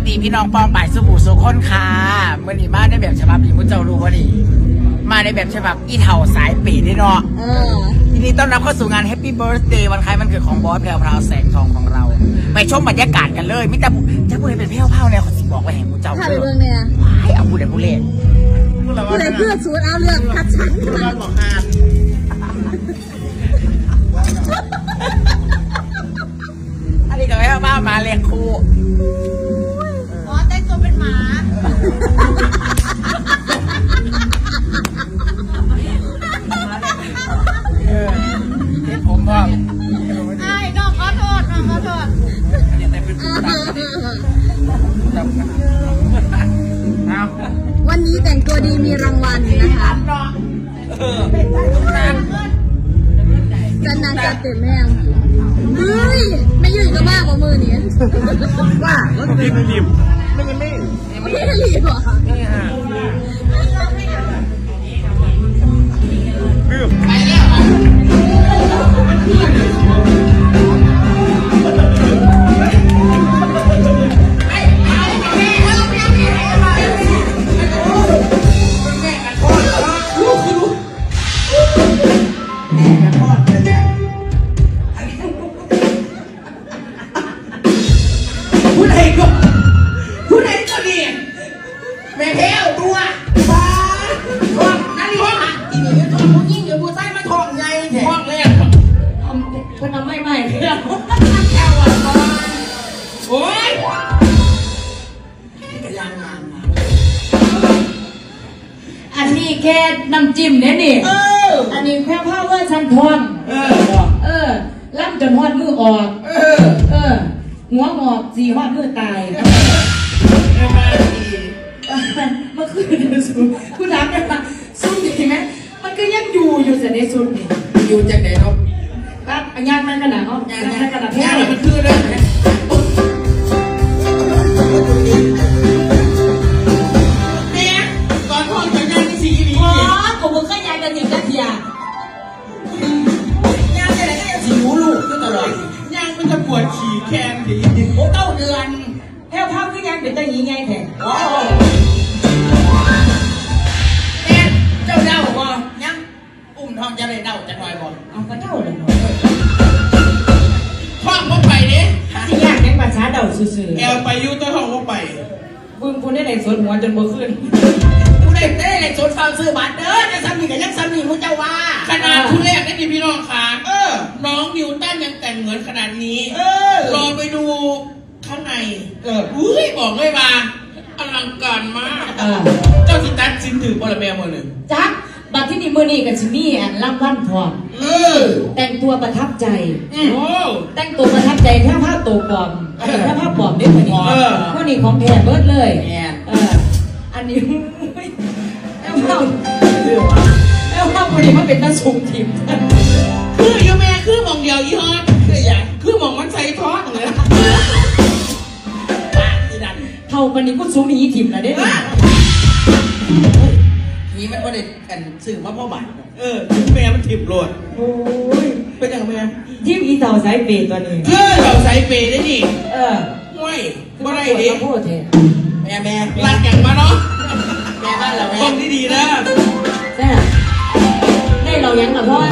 ดีพี่น้องปองป่ายสุบูสุคนค่ะเมื่อนี้มาในแบบฉบับอีมุ้เจ้ารู้ว่านี่มาในแบบฉบับอีเถ่าสายปีนี่เนาะทีนี้ต้อนรับเข้าสู่งาน Happy Birthday วันคล้ายวันเกิดของบอสแพรวพราวแสงทองของเราไปชมบรรยากาศกันเลยมิตรจะพูดให้เป็นแพร่วๆเนี่ยขอสิบอกว่าแห่งมุ้เจ้าเรื่องเนี่ยให้เอาพูดแต่พูดเล่นพูดอะไรเพื่อสูตรเอาเรื่องทัดฉันบอกงานอันนี้ก็แม่บ้ามาเรียกครูอ๋อแต่งตัวเป็นหมาผมว่าไอ้น้องขอโทษน้องขอโทษวันนี้แต่งตัวดีมีรางวัลนะคะจันนานจัดเต็มแห้งเฮ้ยไม่ยืนก็มากกว่ามือเนี่ยว่าแล้วจะไม่รีบไม่รีบหรอไปแล้วแค่น้ำจิ้มเนี่ยนี่อันนี้แค่ผ้าเวอร์ชันทองล่ำจนหอดมือออกหัวหมอกสีหอดมือตายเมื่อคืนเนี่ยซุปคุณถามกันว่าซุปดีไหมมันก็ยังอยู่แต่ในซุปนี่อยู่จากไหนครับครับงานมันขนาดเขางานขนาดแพ้มันคือเรื่องปวดฉี่แคนดีโอ้9 เดือนแค่ภาพก็ยังเป็นตัวนี้ไงแท้แม่เจ้าเน่าบ่ยังอุ้มท้องจะได้เน่าจะหน่อยบ่เอาก็เน่าเลยท้องบ่ไปเนี่ยที่ยากยังภาษาเดาซื่อแอลไปยูตัวท้องบ่ไปคุณได้ไหนสวนหัวจนบ่ขึ้นคุณได้ไหนสวนฟังซื้อบัตรเด้อจะซ้ำนี่กับยังซ้ำนี่มุ้เจ้าว่าขนาดทุเรศนี่พี่น้องค่ะน้องนิวตันยังแต่งเหมือนขนาดนี้รอไปดูข้างในอุ้ยบอกเลยว่าอลังการมากเจ้าสิตัดสินถือปรแมวมือหนึ่งจักบัดที่นี่มือนี่กับชิมี่อันล่ำวันทองแต่งตัวประทับใจแต่งตัวประทับใจแค่ผ้าตัวปลอมแค่ผ้าปลอมได้เหมือนนี้พวกนี้ของแท้เบิร์ดเลยอันนี้แล้วพอดีมันเป็นน้าสูงทิมคือยูแม่คือมองเดียวยี่ห้อคือมองมันใส่ท้องเลยเท่าวันนี้ก็สูงนี้ทิมนะเด้นี่มันว่าเด็กกันสื่อมาพ่อบัตรแม่มันทิมโหลดโอ้ยเป็นยังไงแม่ทิมอีเต่าสายเปย์ตัวนี้เต่าสายเปย์ได้ดิไม่ว่าไรดิแม่รักอย่างมาเนาะแม่บ้านเราแม่ต้องดีๆนะได้เรายังหรอพ่อ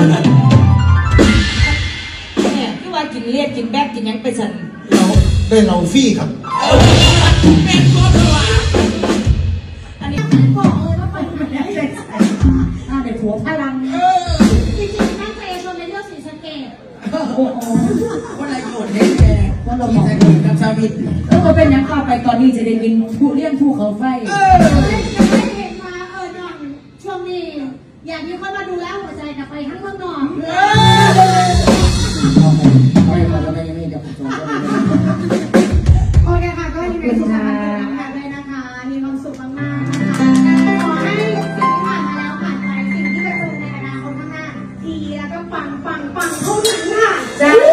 เนี่ยคือว่ากินเลียดกินแบกกินยังไปสั่นเราฟรีครับเป็นตัวตัวอันนี้ก็ว่าไปเด็กหัวพลังจริงๆนั่งไปชมในเรื่องสีสเกตว่าอะไรโกรธเด็กแกว่าเราบอกกับชาวบิดก็เป็นยังต่อไปตอนนี้จะได้กินผู้เลี้ยงผู้เขาไฟไม่เห็นมาน้องช่วงนี้อยากมีคนมาดูแลหัวใจแต่ไปข้างเมืองนอกโอเคค่ะก็ยังเป็นสุขภาพแบบเลยนะคะมีความสุขมากๆนะคะขอให้สิ่งที่ผ่านมาแล้วผ่านไปสิ่งที่จะเจอในอนาคตข้างหน้าดีแล้วก็ปังเท่านั้นค่ะจ้า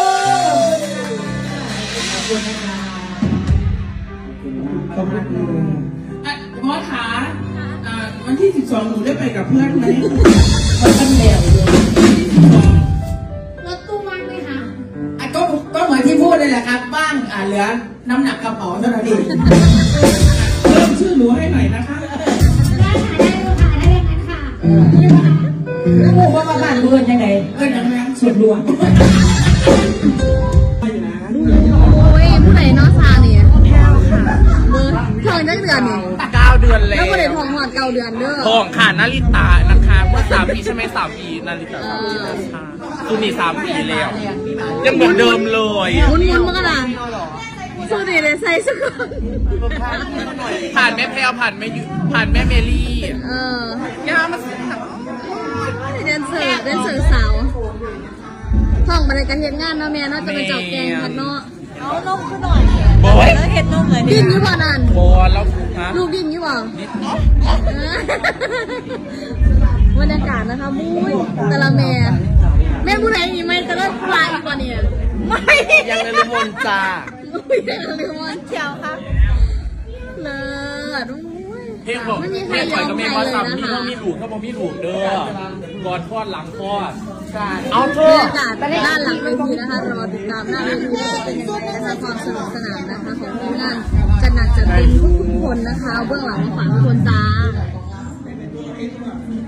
ขอบคุณมอสขาวันที่12หนูได้ไปกับเพื่อนไหมมันตั้งแนวเลยรถตู้ว่างไหมคะก็เหมือนที่พูดเลยแหละครับว่างเหลือน้ำหนักกระเป๋าเท่านั้นเองเริ่มชื่อหนูให้หน่อยนะคะได้ค่ะได้ลูกค่ะได้อย่างนั้นค่ะนี่ค่ะแล้วพูดว่าบ้านเมืองยังไงยังไงสุดรวมโอ้ยผู้ใดนอซาเนี่ยแพลวค่ะเบอร์ทองได้เดือนนี่ 9 เดือนแล้วแล้วผู้ใดทองหอดเก่าเดือนเด้อทองค่ะนาริตานะคะเมื่อ3 ปีใช่ไหม3 ปีนาริตา3 ปีนะคะคือมี3 ปีแล้ว ยังเหมือนเดิมเลยมุนมันก็ได้สู้ดีเลยใส่สักคนผ่านแม่แพลวผ่านแม่ยุผ่านแม่เมลี่ ย่ามาสิเดนเซอร์สาวทองมาในการเฮ็ดงานเนาะแม่เนาะจะไปเจาะแกงกันเนาะเอานมขึ้นหน่อยบอยแล้วเฮ็ดนมเลยดิ้นอยู่บ่นั่นบอแล้วฮะลูกดิ้นอยู่บ่บรรยากาศนะคะมุ้ยแต่ละแม่ผู้ใดมีไหมจะเลิกปลาอีกบ่เนี่ยไม่ยังเลยมนจ้าอุ้ยยังเลยวันเชียวครับเลิศอุ้ยเพลงบอกไม่มีใครแม่ยข่ออยมกับใคแม่รว่าเลยสามนะนี่คะเขามีถูกเขาบอกมีถูกเด้อก่อนทอดหลังทอดเอาเถบรรอะยากาศด้านหลังเวทีนะคะรอติดตามหน้าเวทีเป็นยังไงนะคะความสนุกสนานนะคะของทีมงานจะหนักจะเต็มทุกคนนะคะเบื้องหลังฝากทุกคนจ้า